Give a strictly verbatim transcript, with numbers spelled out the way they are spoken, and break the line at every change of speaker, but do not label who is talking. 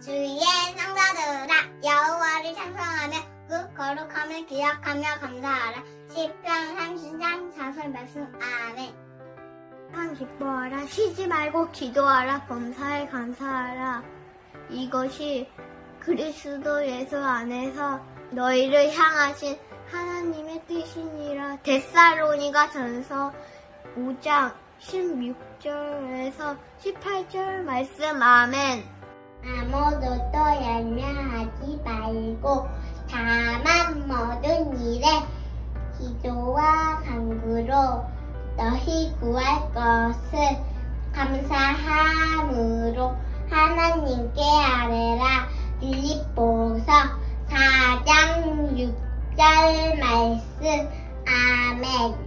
주위의 성도들아 여호와를 찬송하며 그 거룩함을 기억하며 감사하라. 시편 삼십삼 사절 말씀. 아멘.
항상 기뻐하라. 쉬지 말고 기도하라. 범사에 감사하라. 이것이 그리스도 예수 안에서 너희를 향하신 하나님의 뜻이니라. 데살로니가 전서 오 장 십육 절에서 십팔 절 말씀. 아멘.
아무것도 열매하지 말고 다만 모든 일에 기도와 간구로 너희 구할 것을 감사함으로 하나님께 아뢰라. 빌립보서 사 장 육 절 말씀. 아멘.